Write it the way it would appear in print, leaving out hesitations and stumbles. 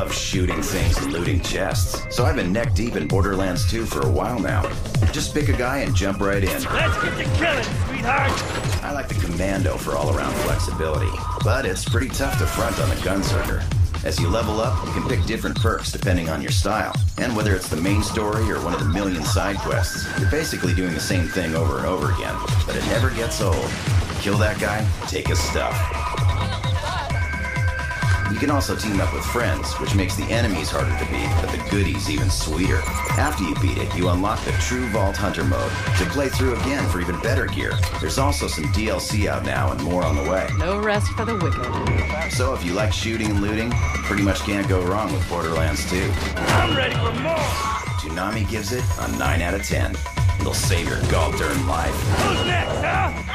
love shooting things and looting chests, so I've been neck deep in Borderlands 2 for a while now. Just pick a guy and jump right in. Let's get to killing, sweetheart! I like the Commando for all-around flexibility, but it's pretty tough to front on the Gunzerker. As you level up, you can pick different perks depending on your style. And whether it's the main story or one of the million side quests, you're basically doing the same thing over and over again. But it never gets old. Kill that guy, take his stuff. You can also team up with friends, which makes the enemies harder to beat, but the goodies even sweeter. After you beat it, you unlock the True Vault Hunter mode to play through again for even better gear. There's also some DLC out now and more on the way. No rest for the wicked. So if you like shooting and looting, you pretty much can't go wrong with Borderlands 2. I'm ready for more! Toonami gives it a 9 out of 10. It'll save your gall-darn life. Who's next, huh?